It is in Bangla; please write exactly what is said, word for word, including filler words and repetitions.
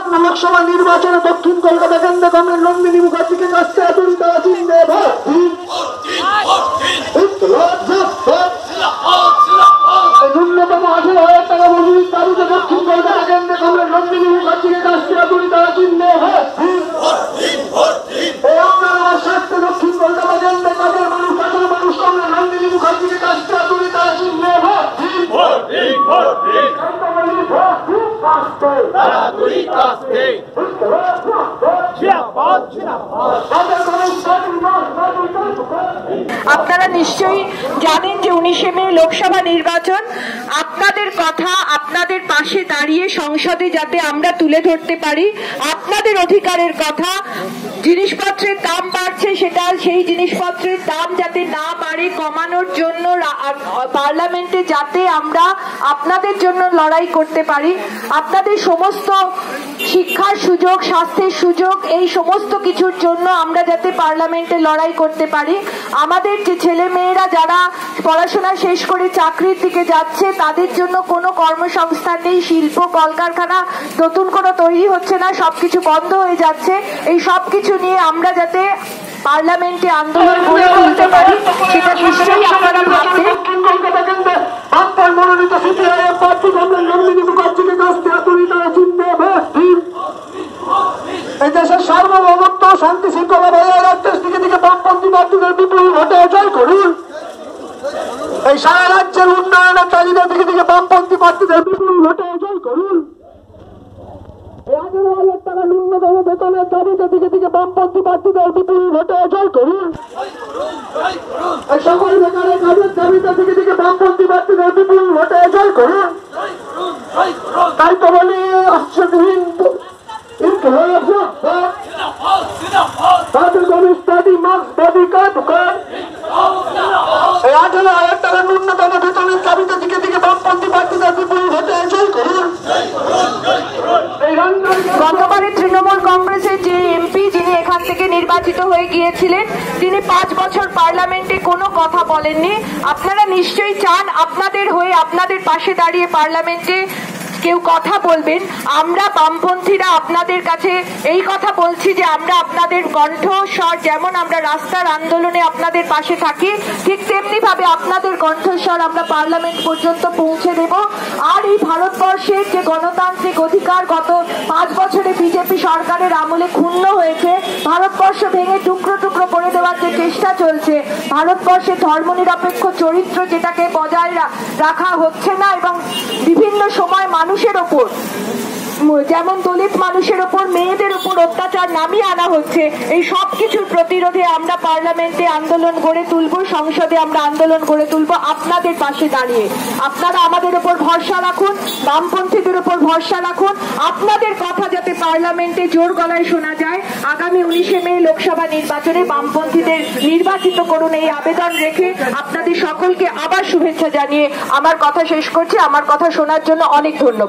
লোকসভা নির্বাচনে দক্ষিণ কলকাতা কেন্দ্রে কমরেড নন্দিনী মুখার্জিকে কাছে আতুরি তারা চিনবে ন্যূনতম আঠারো হাজার টাকা মজুরির দাবিতে দক্ষিণ কলকাতা কেন্দ্রে কমরেড নন্দিনী মুখার্জিকে কাছে আতুরি তারা চিনবে এই আপনার আমার স্বার্থে দক্ষিণ কলকাতা কেন্দ্রে কাজের মানুষ কাজের মানুষ কমরেড নন্দিনী মুখার্জিকে কাছে আতুরি তারা চিনবে আপনারা নিশ্চয়ই জানেন যে উনিশে মে লোকসভা নির্বাচন। আপনাদের কথা আপনাদের পাশে দাঁড়িয়ে সংসদে যাতে আমরা তুলে ধরতে পারি আপনাদের অধিকারের কথা। জিনিসপত্রের দাম বাড়ছে, সেটা সেই জিনিসপত্রের দাম যাতে না বাড়ে কমানোর জন্য পার্লামেন্টে যাতে আমরা আপনাদের জন্য লড়াই করতে পারি। আপনাদের সমস্ত শিক্ষার সুযোগ, স্বাস্থ্যের সুযোগ, এই সমস্ত কিছুর জন্য আমরা যাতে পার্লামেন্টে লড়াই করতে পারি। আমাদের যে ছেলে মেয়েরা যারা পড়াশোনা শেষ করে চাকরির দিকে যাচ্ছে তাদের জন্য কোনো কর্মসংস্থান নেই, শিল্প কলকারখানা নতুন কোনো তৈরি হচ্ছে না, সবকিছু বন্ধ হয়ে যাচ্ছে। এই সবকিছু নিয়ে আমরা যাতে পার্লামেন্টে আন্দোলন গড়ে তুলতে পারি সেটা নিশ্চয়ই আপনারা ভাববেন। মনোনীত সিপিআইএম প্রার্থী কমরেড নন্দিনী মুখার্জিকে কাছে আতুরি তারা চিনবে। এই দেশের সার্বভৌমত্ব শান্তি শৃঙ্খলা বজায় রাখতে দিকে দিকে বামপন্থী প্রার্থীদের বিপুল ভোটে জয় করুন। এই সারা রাজ্যের উন্নয়নের তালিকা দিকে দিকে বামপন্থী প্রার্থীদের বিপুল ভোটে জয় করুন। এই আঠারো হাজার টাকা ন্যূনতম বেতনের দাবিতে দিকে দিকে বামপন্থী প্রার্থীদের বিপুল ভোটে জয় করুন। এই সকল বেকারের কাজের দাবিতে দিকে দিকে বামপন্থী প্রার্থীদের বিপুল ভোটে জয় করুন। তাই তো বলি অশ্বাসহীন আঠারো হাজার টাকা ন্যূনতম বেতনের দাবিতে দিকে দিকে বামপন্থী প্রার্থীদের বিপুল ভোটে জয় করুন। গতবারে তৃণমূল কংগ্রেসের যে এমপি যিনি এখান থেকে নির্বাচিত হয়ে গিয়েছিলেন তিনি পাঁচ বছর পার্লামেন্টে কোনো কথা বলেননি। আপনারা নিশ্চয়ই চান আপনাদের হয়ে আপনাদের পাশে দাঁড়িয়ে পার্লামেন্টে কেউ কথা বলবেন। আমরা বামপন্থীরা আপনাদের কাছে এই কথা বলছি যে আমরা আপনাদের কণ্ঠস্বর, যেমন আমরা রাস্তার আন্দোলনে আপনাদের পাশে থাকি ঠিক তেমনি ভাবে আপনাদের কণ্ঠস্বর আমরা পার্লামেন্ট পর্যন্ত পৌঁছে দেব। আর এই ভারতবর্ষের যে গণতান্ত্রিক অধিকার গত পাঁচ বছরে বিজেপি সরকারের আমলে ক্ষুণ্ণ হয়েছে, ভারতবর্ষ ভেঙে টুকরো টুকরো করে দেওয়ার যে চেষ্টা চলছে, ভারতবর্ষের ধর্মনিরপেক্ষ চরিত্র যেটাকে বজায় রাখা হচ্ছে না এবং বিভিন্ন সময় মানুষ মানুষের ওপর যেমন দলিত মানুষের ওপর মেয়েদের উপর অত্যাচার নামিয়ে আনা হচ্ছে, এই সব কিছুর প্রতিরোধে আমরা পার্লামেন্টে আন্দোলন গড়ে তুলব, সংসদে আমরা আন্দোলন গড়ে তুলব আপনাদের পাশে দাঁড়িয়ে। আপনারা আমাদের উপর ভরসা রাখুন, বামপন্থীদের উপর ভরসা রাখুন। আপনাদের কথা যাতে পার্লামেন্টে জোর গলায় শোনা যায়। আগামী উনিশে মে লোকসভা নির্বাচনে বামপন্থীদের নির্বাচিত করুন এই আবেদন রেখে আপনাদের সকলকে আবার শুভেচ্ছা জানিয়ে আমার কথা শেষ করছি। আমার কথা শোনার জন্য অনেক ধন্যবাদ।